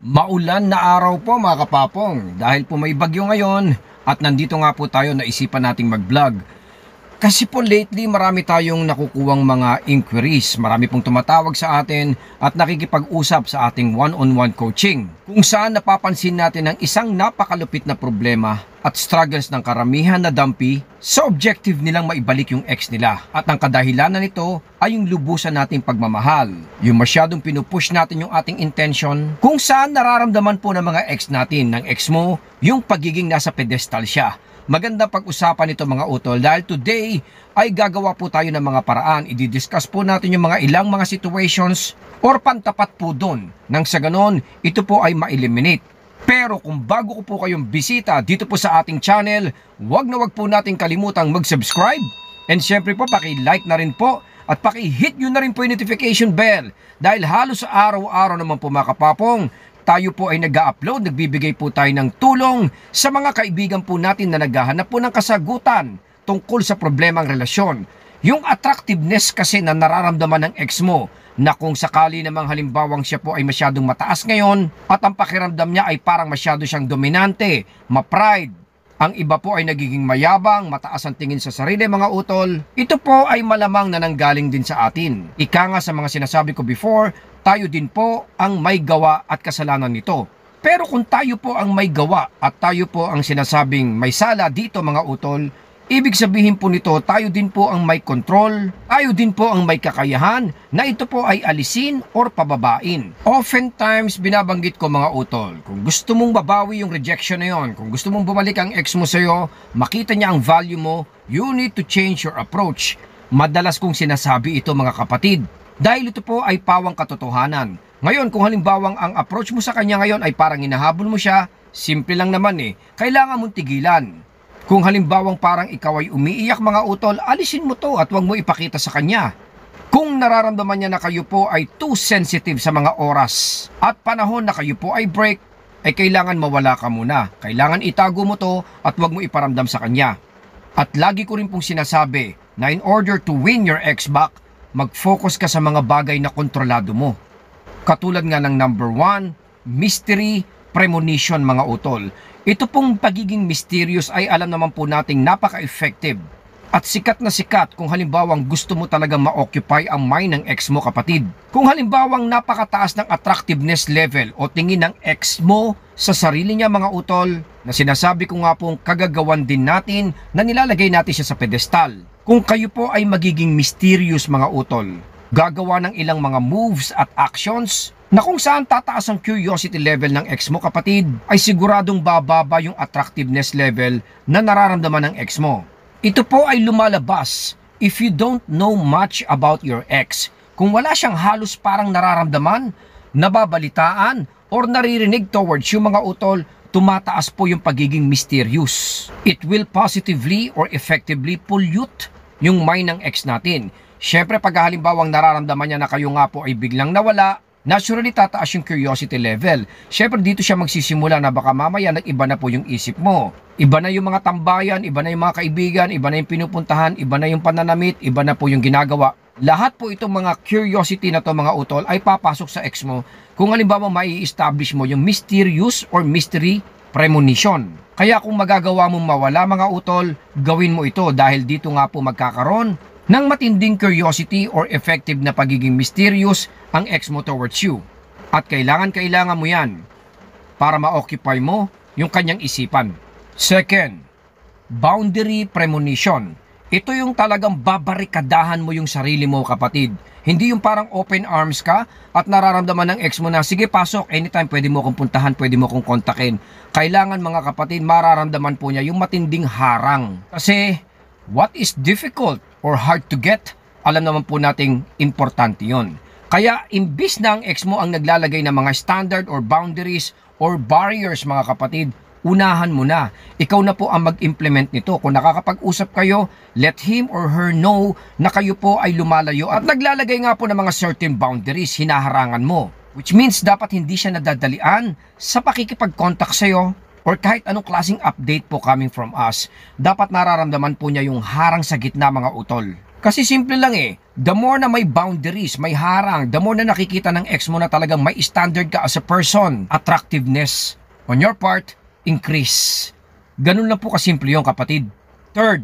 Maulan na araw po mga kapapong dahil po may bagyo ngayon at nandito nga po tayo naisipan nating mag-vlog. Kasi po lately marami tayong nakukuwang mga inquiries, marami pong tumatawag sa atin at nakikipag-usap sa ating one-on-one coaching. Kung saan napapansin natin ang isang napakalupit na problema at struggles ng karamihan na dampi sa objective nilang maibalik yung ex nila. At ang kadahilanan nito ay yung lubusan nating pagmamahal. Yung masyadong pinupush natin yung ating intention kung saan nararamdaman po ng mga ex natin, ng ex mo, yung pagiging nasa pedestal siya. Magandang pag-usapan ito mga utol dahil today ay gagawa po tayo ng mga paraan. I-discuss po natin yung mga ilang mga situations or pantapat po doon. Nang sa ganon, ito po ay ma-eliminate. Pero kung bago ko po kayong bisita dito po sa ating channel, wag po nating kalimutang mag-subscribe. And syempre po, paki-like na rin po at paki-hit nyo na rin po yung notification bell. Dahil halos sa araw-araw naman po mga kapapong, tayo po ay nag-upload, nagbibigay po tayo ng tulong sa mga kaibigan po natin na naghahanap po ng kasagutan tungkol sa problemang relasyon. Yung attractiveness kasi na nararamdaman ng ex mo na kung sakali namang halimbawang siya po ay masyadong mataas ngayon at ang pakiramdam niya ay parang masyado siyang dominante, ma-pride. Ang iba po ay nagiging mayabang, mataas ang tingin sa sarili mga utol. Ito po ay malamang na nanggaling din sa atin. Ika nga sa mga sinasabi ko before, tayo din po ang may gawa at kasalanan nito. Pero kung tayo po ang may gawa at tayo po ang sinasabing may sala dito mga utol, ibig sabihin po nito tayo din po ang may control, tayo din po ang may kakayahan na ito po ay alisin or pababain. Oftentimes binabanggit ko mga utol, kung gusto mong babawi yung rejection na yon, kung gusto mong bumalik ang ex mo sa'yo, makita niya ang value mo, you need to change your approach. Madalas kong sinasabi ito mga kapatid, dahil ito po ay pawang katotohanan. Ngayon kung halimbawang ang approach mo sa kanya ngayon ay parang hinahabol mo siya, simple lang naman kailangan mong tigilan. Kung halimbawang parang ikaw ay umiiyak mga utol, alisin mo to at huwag mo ipakita sa kanya. Kung nararamdaman niya na kayo po ay too sensitive sa mga oras at panahon na kayo po ay break, ay kailangan mawala ka muna. Kailangan itago mo to at huwag mo iparamdam sa kanya. At lagi ko rin pong sinasabi na in order to win your ex back, mag-focus ka sa mga bagay na kontrolado mo. Katulad nga ng number 1, mystery, premonition mga utol. Ito pong pagiging mysterious ay alam naman po nating napaka-effective. At sikat na sikat kung halimbawang gusto mo talagang ma-occupy ang mind ng ex mo kapatid. Kung halimbawang napakataas ng attractiveness level o tingin ng ex mo sa sarili niya mga utol, na sinasabi ko nga pong kagagawan din natin na nilalagay natin siya sa pedestal. Kung kayo po ay magiging mysterious mga utol, gagawa ng ilang mga moves at actions na kung saan tataas ang curiosity level ng ex mo kapatid, ay siguradong bababa yung attractiveness level na nararamdaman ng ex mo. Ito po ay lumalabas if you don't know much about your ex. Kung wala siyang halos parang nararamdaman, nababalitaan, or naririnig towards yung mga utol, tumataas po yung pagiging mysterious. It will positively or effectively pollute yung mind ng ex natin. Siyempre pag halimbawang nararamdaman niya na kayo nga po ay biglang nawala, naturally tataas yung curiosity level. Siyempre dito siya magsisimula na baka mamaya nag-iba na po yung isip mo. Iba na yung mga tambayan, iba na yung mga kaibigan, iba na yung pinupuntahan, iba na yung pananamit, iba na po yung ginagawa. Lahat po itong mga curiosity na to mga utol ay papasok sa ex mo kung halimbawa mai-establish mo yung mysterious or mystery premonition. Kaya kung magagawa mong mawala mga utol, gawin mo ito dahil dito nga po magkakaroon ng matinding curiosity or effective na pagiging mysterious ang ex mo towards you. At kailangan mo yan para ma-occupy mo yung kanyang isipan. Second, boundary premonition. Ito yung talagang babarikadahan mo yung sarili mo kapatid. Hindi yung parang open arms ka at nararamdaman ng ex mo na sige pasok, anytime pwede mo kong puntahan, pwede mo kong kontakin. Kailangan mga kapatid, mararamdaman po niya yung matinding harang. Kasi what is difficult or hard to get, alam naman po nating importante yon. Kaya imbis na ang ex mo ang naglalagay ng mga standard or boundaries or barriers mga kapatid, unahan mo na. Ikaw na po ang mag-implement nito. Kung nakakapag-usap kayo, let him or her know na kayo po ay lumalayo at naglalagay nga po ng mga certain boundaries, hinaharangan mo. Which means dapat hindi siya nadadalian sa pakikipag-contact sa'yo or kahit anong klaseng update po coming from us. Dapat nararamdaman po niya yung harang sa gitna mga utol. Kasi simple lang the more na may boundaries, may harang, the more na nakikita ng ex mo na talagang may standard ka as a person, attractiveness on your part, increase. Ganun lang po kasimple yung kapatid. Third,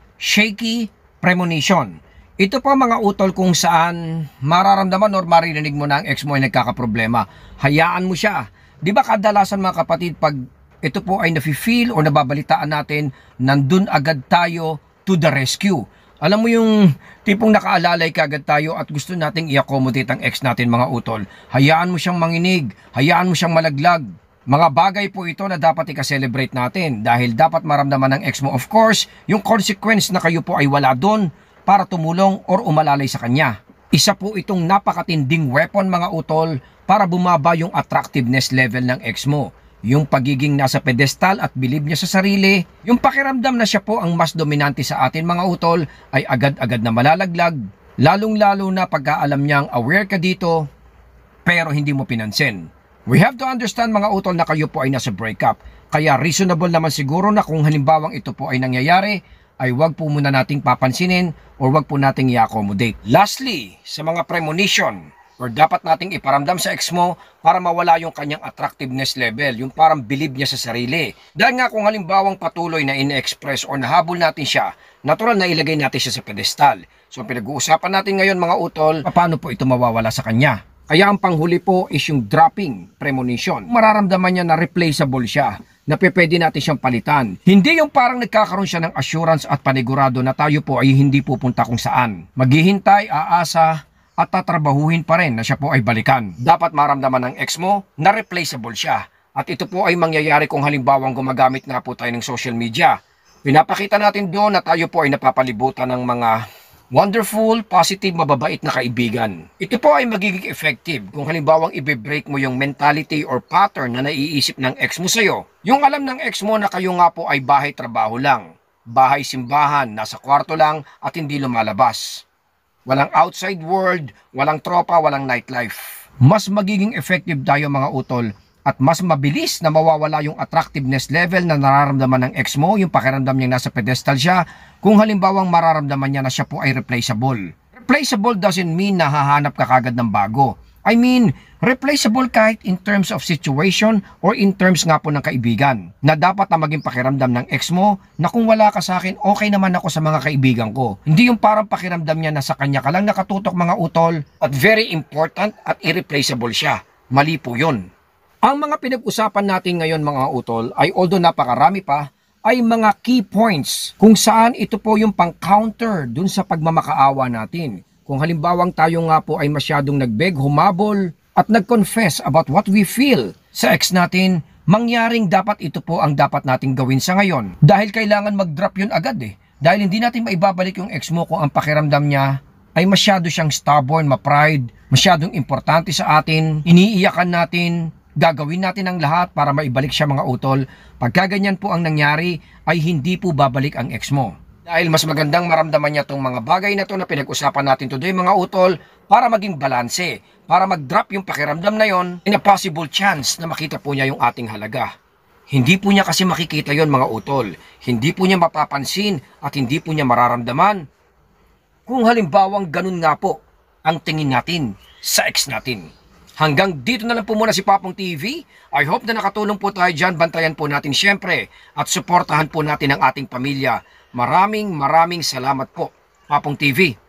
shaky premonition. Ito po mga utol kung saan mararamdaman or maririnig mo na ang ex mo ay nagkakaproblema. Hayaan mo siya. Di ba kadalasan mga kapatid, pag ito po ay nafe-feel o nababalitaan natin, nandun agad tayo to the rescue. Alam mo yung tipong nakaalalay ka agad tayo at gusto nating i-accommodate ang ex natin mga utol. Hayaan mo siyang manginig, hayaan mo siyang malaglag. Mga bagay po ito na dapat i-celebrate natin dahil dapat maramdaman ng ex mo, of course, yung consequence na kayo po ay wala doon para tumulong or umalalay sa kanya. Isa po itong napakatinding weapon mga utol para bumaba yung attractiveness level ng ex mo. Yung pagiging nasa pedestal at bilib niya sa sarili, yung pakiramdam na siya po ang mas dominante sa atin mga utol ay agad-agad na malalaglag, lalong-lalo na pagkaalam niyang aware ka dito pero hindi mo pinansin. We have to understand mga utol na kayo po ay nasa breakup, kaya reasonable naman siguro na kung halimbawang ito po ay nangyayari, ay wag po muna nating papansinin or wag po nating i-accommodate. Lastly, sa mga premonition, or dapat nating iparamdam sa ex mo para mawala yung kanyang attractiveness level, yung parang bilib niya sa sarili. Dahil nga kung halimbawang patuloy na in-express o nahabol natin siya, natural na ilagay natin siya sa pedestal. So pinag-uusapan natin ngayon mga utol, paano po ito mawawala sa kanya. Kaya ang panghuli po is yung dropping premonition. Mararamdaman niya na replaceable siya, na pwede natin siyang palitan. Hindi yung parang nagkakaroon siya ng assurance at panigurado na tayo po ay hindi pupunta kung saan. Maghihintay, aasa, at tatrabahuhin pa rin na siya po ay balikan. Dapat maramdaman ng ex mo na replaceable siya. At ito po ay mangyayari kung halimbawang gumagamit nga po tayo ng social media. Pinapakita natin doon na tayo po ay napapalibutan ng mga wonderful, positive, mababait na kaibigan. Ito po ay magiging effective kung halimbawang i-break mo yung mentality or pattern na naiisip ng ex mo sa'yo. Yung alam ng ex mo na kayo nga po ay bahay-trabaho lang, bahay-simbahan, nasa kwarto lang at hindi lumalabas. Walang outside world, walang tropa, walang nightlife. Mas magiging effective tayo mga utol at mas mabilis na mawawala yung attractiveness level na nararamdaman ng ex mo, yung pakiramdam niya nasa pedestal siya, kung halimbawang mararamdaman niya na siya po ay replaceable. Replaceable doesn't mean na hahanap ka kagad ng bago. I mean, replaceable kahit in terms of situation or in terms nga po ng kaibigan. Na dapat na maging pakiramdam ng ex mo na kung wala ka sa akin, okay naman ako sa mga kaibigan ko. Hindi yung parang pakiramdam niya na sa kanya ka lang nakatutok mga utol at very important at irreplaceable siya. Mali po yun. Ang mga pinag-usapan natin ngayon mga utol ay although napakarami pa, ay mga key points kung saan ito po yung pang-counter dun sa pagmamakaawa natin. Kung halimbawang tayo nga po ay masyadong nagbeg, humabol, at nag-confess about what we feel sa ex natin, mangyaring dapat ito po ang dapat nating gawin sa ngayon. Dahil kailangan mag-drop yun agad Dahil hindi natin maibabalik yung ex mo kung ang pakiramdam niya ay masyado siyang stubborn, ma-pride, masyadong importante sa atin, iniiyakan natin, gagawin natin ang lahat para maibalik siya mga utol. Pagka ganyan po ang nangyari, ay hindi po babalik ang ex mo. Dahil mas magandang maramdaman niya itong mga bagay na to na pinag-usapan natin today mga utol para maging balanse, para mag-drop yung pakiramdam na yon in a possible chance na makita po niya yung ating halaga. Hindi po niya kasi makikita yon mga utol. Hindi po niya mapapansin at hindi po niya mararamdaman kung halimbawang ganun nga po ang tingin natin sa ex natin. Hanggang dito na lang po muna si Papong TV. I hope na nakatulong po tayo dyan. Bantayan po natin syempre at suportahan po natin ang ating pamilya. Maraming salamat po, Papong TV.